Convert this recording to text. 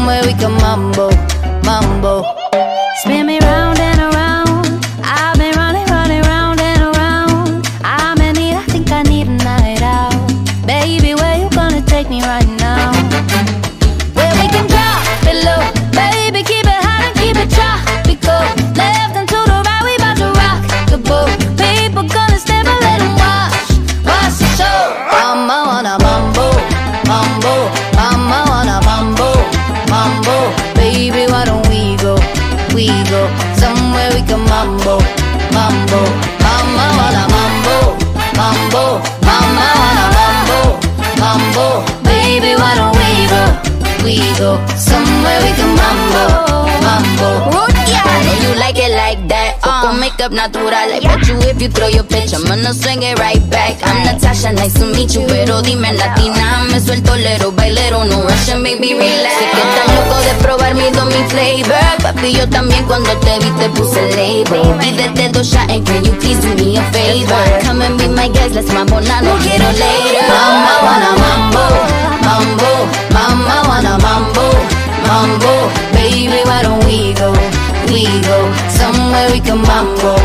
somewhere we can mambo, mambo. Spin me round and around. I've been running, running round and around. I'm in need, I think I need a night out. Baby, where you gonna take me right now? Where we can drop it low, baby, keep it hot and keep it tropical. Left and to the right, we bout to rock the boat. People gonna stand but let them watch the show. Mama wanna mambo, mambo, mama wanna mambo, mambo. Baby, why don't we go somewhere we can mambo, mambo. Mama wanna mambo, mambo, mama wanna mambo, mambo. Baby, why don't we go somewhere we can mambo, mambo. Yeah. I know you like it like that. Poco makeup natural. I bet you if you throw your pitch, I'm gonna swing it right back. I'm Natasha, nice to meet you. Pero dime latina, me suelto lero, bailero, no rushing, baby, relax. Sé que estás loco de probar mi flavor. Papi, yo también cuando te vi te puse label. Pídete 2 shots and can you please do me a favor? Come and be my guest, let's mambo now, no quiero later. Mama wanna mambo, mambo, mama wanna mambo, mambo. Baby, why don't we go somewhere we can mambo,